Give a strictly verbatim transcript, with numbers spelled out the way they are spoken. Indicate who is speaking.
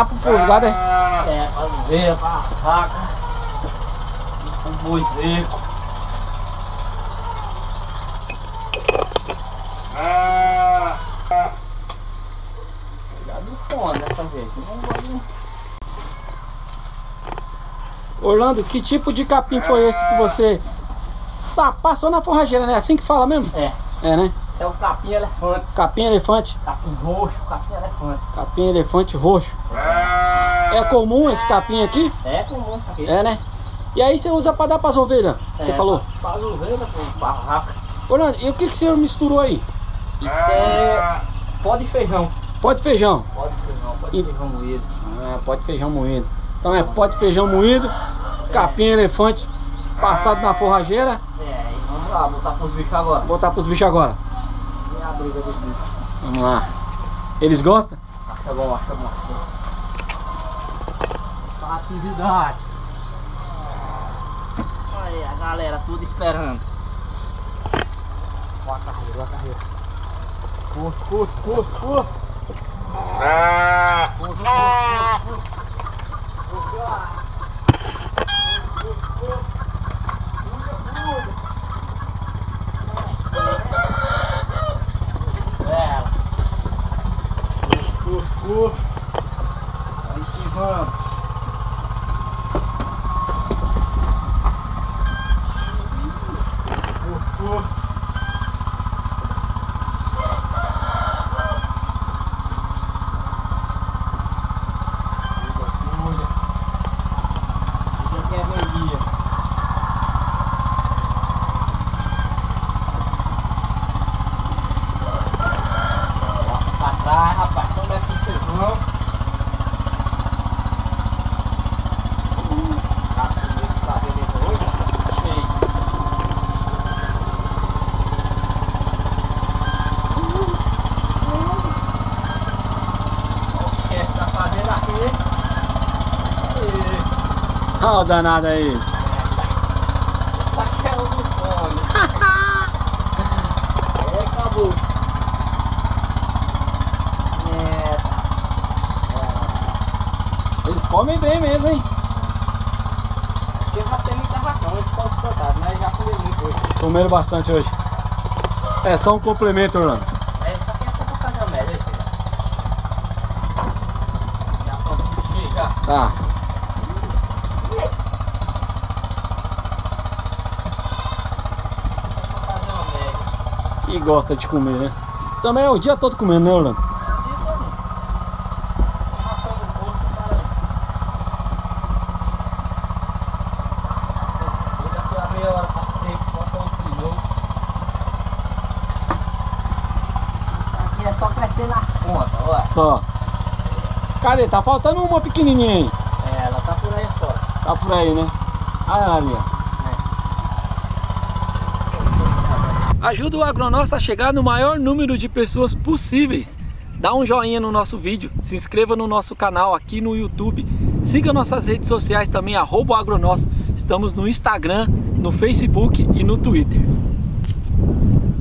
Speaker 1: pro fosgado, é?
Speaker 2: É, pra ver, pra faca. Um boi seco. Cuidado do fone dessa vez, não vou...
Speaker 1: Orlando, que tipo de capim foi esse que você tá, passou na forrageira, né? Assim que fala mesmo?
Speaker 2: É.
Speaker 1: É, né?
Speaker 2: Esse é o capim elefante.
Speaker 1: Capim elefante.
Speaker 2: Capim roxo, capim elefante.
Speaker 1: Capim elefante roxo. É comum esse capim aqui?
Speaker 2: É comum isso aqui.
Speaker 1: É, né? E aí você usa pra dar pras ovelhas, você
Speaker 2: É,
Speaker 1: falou?
Speaker 2: Pra as ovelhas, pra vaca.
Speaker 1: Orlando, e o que que você misturou aí?
Speaker 2: Isso é pó de feijão.
Speaker 1: Pó de feijão.
Speaker 2: Pó de feijão, pó de
Speaker 1: E-
Speaker 2: feijão moído.
Speaker 1: Ah, pó de feijão moído. Então é pó de feijão moído, capim elefante passado na forrageira.
Speaker 2: É, e vamos lá, botar pros bichos agora.
Speaker 1: Botar pros bichos agora.
Speaker 2: E a briga dos bichos.
Speaker 1: Vamos lá. Eles gostam?
Speaker 2: Acho que é bom, acho que é bom. Tá atividade. Aí a galera tudo esperando. Ó a carreira, ó a carreira. Curto, curto, curto, curto. Curto, curto, curto. Curto lá. Curto, curto. Ela. Curto, curto. Aí que vamos. Curto, curto.
Speaker 1: Olha o danado aí.
Speaker 2: Essa aqui é o do fone. É, acabou. É.
Speaker 1: Eles comem bem mesmo, hein?
Speaker 2: Porque já tem muita ração, eles estão espantados, mas já comi muito hoje.
Speaker 1: Comeram bastante hoje. É só um complemento, Orlando.
Speaker 2: É, isso aqui é só pra fazer a média. Já pronto, chega.
Speaker 1: Tá. E gosta de comer, né? Também é o dia todo comendo, né, Orlando?
Speaker 2: É só crescer nas pontas, ó.
Speaker 1: Só. Cadê? Tá faltando uma pequenininha aí.
Speaker 2: É, ela tá por aí fora.
Speaker 1: Tá por aí, né? Olha ela ali, ó. Ajuda o Agronosso a chegar no maior número de pessoas possíveis. Dá um joinha no nosso vídeo, se inscreva no nosso canal aqui no YouTube. Siga nossas redes sociais também, arroba Agronosso. Estamos no Instagram, no Facebook e no Twitter.